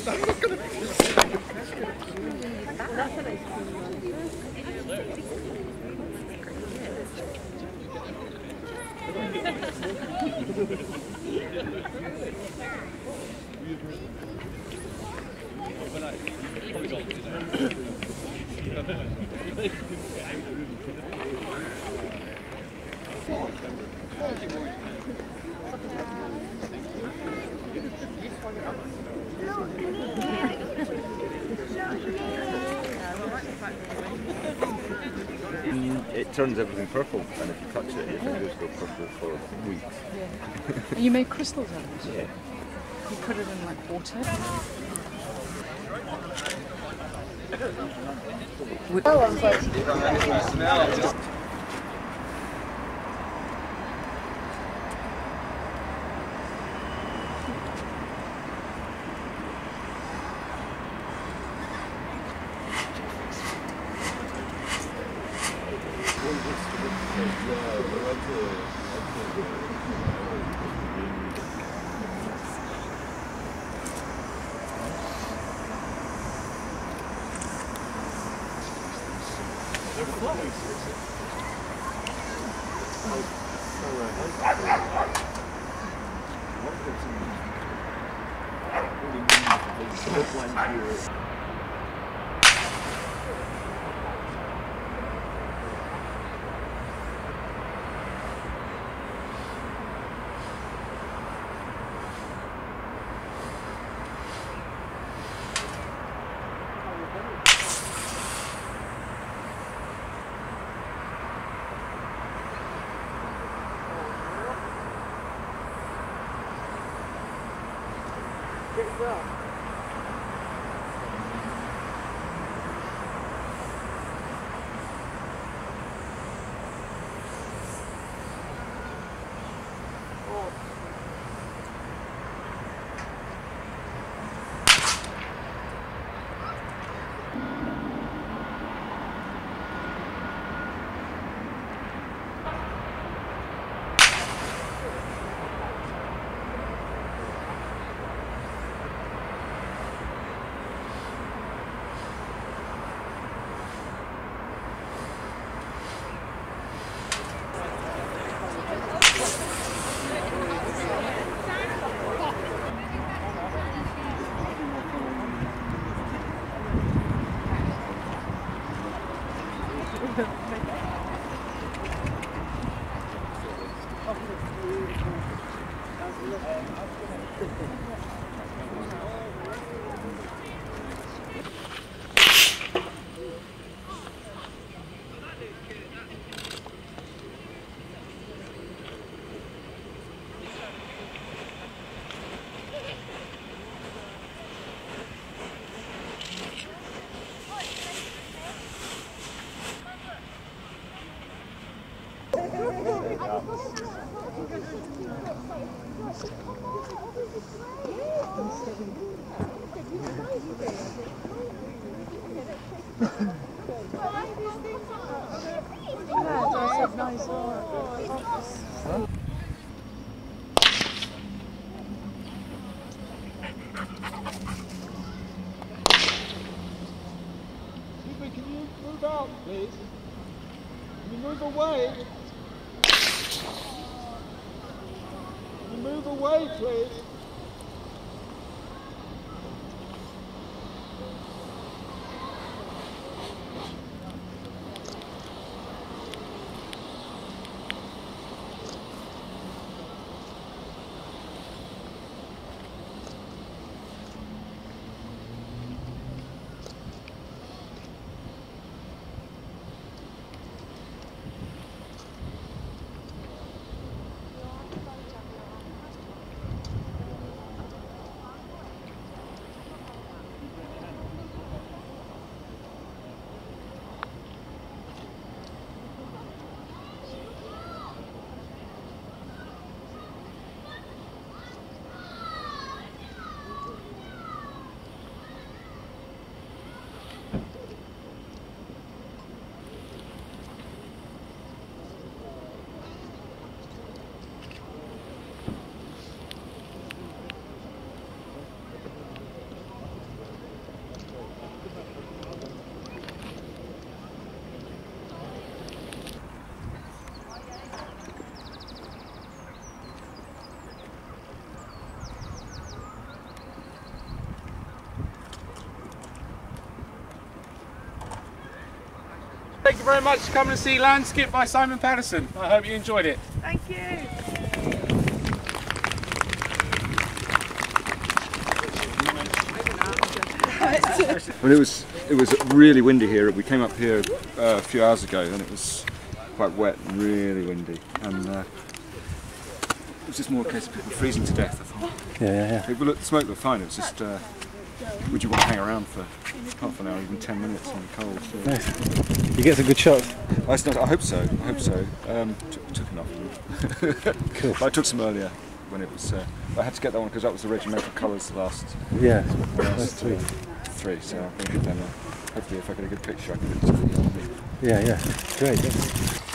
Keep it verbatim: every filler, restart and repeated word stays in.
It turns everything purple, and if you touch it, your fingers go purple for weeks. Yeah. And you make crystals out of it? Yeah. You put it in like water? Oh, I'm glad. Can you move out, please? Can you move away? Can you move away, please? thank you very much for coming to see Landscape by Simon Patterson. I hope you enjoyed it. Thank you. Well, it was it was really windy here. We came up here uh, a few hours ago, and it was quite wet and really windy, and uh, it was just more a case of people freezing to death. I thought. Yeah, yeah, yeah. People looked, the smoke looked fine. It was just, uh, would you want to hang around for half an hour, even ten minutes in the cold? So. Nice. You get some good shots. I, not, I hope so. I hope so. Um, took, took enough. Cool. I took some earlier when it was. Uh, I had to get that one because that was the regimental colours. The last. Yeah. Last three. Three. So I'm going to give them. A, hopefully, if I get a good picture, I can get it to the army. Yeah, yeah. Great. Yeah.